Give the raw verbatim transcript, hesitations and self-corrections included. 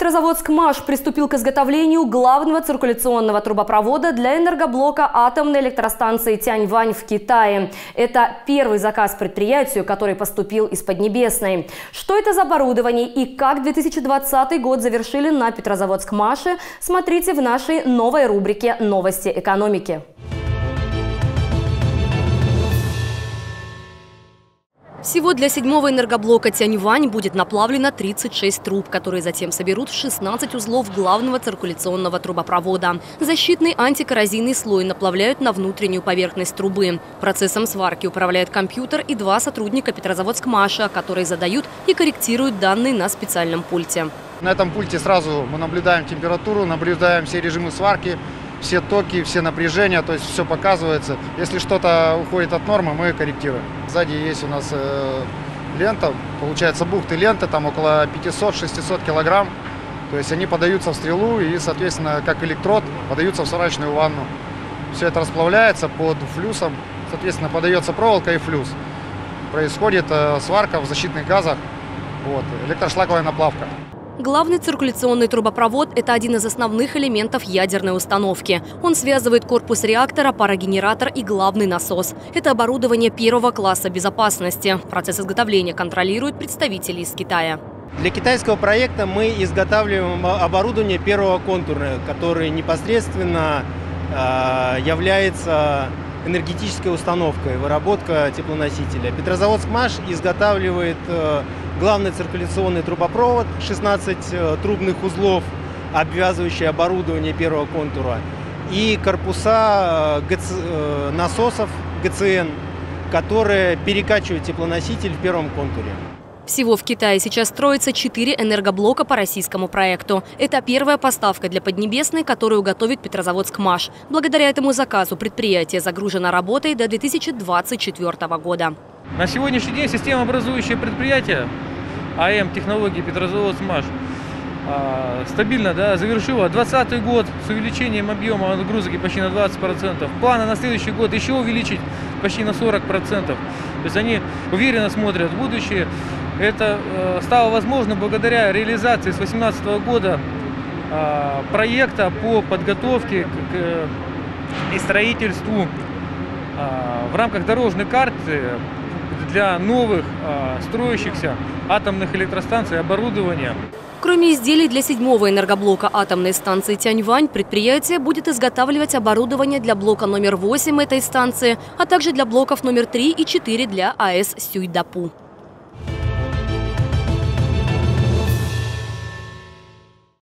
Петрозаводскмаш приступил к изготовлению главного циркуляционного трубопровода для энергоблока атомной электростанции Тяньвань в Китае. Это первый заказ предприятию, который поступил из Поднебесной. Что это за оборудование и как две тысячи двадцатый год завершили на Петрозаводскмаше, смотрите в нашей новой рубрике «Новости экономики». Всего для седьмого энергоблока Тяньвань будет наплавлено тридцать шесть труб, которые затем соберут в шестнадцать узлов главного циркуляционного трубопровода. Защитный антикоррозийный слой наплавляют на внутреннюю поверхность трубы. Процессом сварки управляет компьютер и два сотрудника Петрозаводскмаша, которые задают и корректируют данные на специальном пульте. На этом пульте сразу мы наблюдаем температуру, наблюдаем все режимы сварки, все токи, все напряжения, то есть все показывается. Если что-то уходит от нормы, мы корректируем. Сзади есть у нас э, лента, получается бухты ленты, там около пятисот-шестисот килограмм. То есть они подаются в стрелу и, соответственно, как электрод, подаются в сварочную ванну. Все это расплавляется под флюсом, соответственно, подается проволока и флюс. Происходит э, сварка в защитных газах, вот, электрошлаковая наплавка. Главный циркуляционный трубопровод – это один из основных элементов ядерной установки. Он связывает корпус реактора, парогенератор и главный насос. Это оборудование первого класса безопасности. Процесс изготовления контролируют представители из Китая. Для китайского проекта мы изготавливаем оборудование первого контура, который непосредственно э, является энергетической установкой, выработка теплоносителя. Петрозаводскмаш изготавливает э, главный циркуляционный трубопровод, шестнадцать э, трубных узлов, обвязывающее оборудование первого контура, и корпуса э, ГЦ, э, насосов ГЦН, которые перекачивают теплоноситель в первом контуре. Всего в Китае сейчас строится четыре энергоблока по российскому проекту. Это первая поставка для Поднебесной, которую готовит Петрозаводскмаш. Благодаря этому заказу предприятие загружено работой до две тысячи двадцать четвёртого года. На сегодняшний день системообразующее предприятие АМ технологии Петрозаводскмаш стабильно да, завершило двадцатый год с увеличением объема отгрузки почти на двадцать процентов. Планы на следующий год еще увеличить почти на сорок процентов. То есть они уверенно смотрят в будущее. Это э, стало возможно благодаря реализации с две тысячи восемнадцатого года э, проекта по подготовке к, к, и строительству э, в рамках дорожной карты для новых э, строящихся атомных электростанций оборудования. Кроме изделий для седьмого энергоблока атомной станции Тяньвань, предприятие будет изготавливать оборудование для блока номер восемь этой станции, а также для блоков номер три и четыре для АЭС Сюйдапу.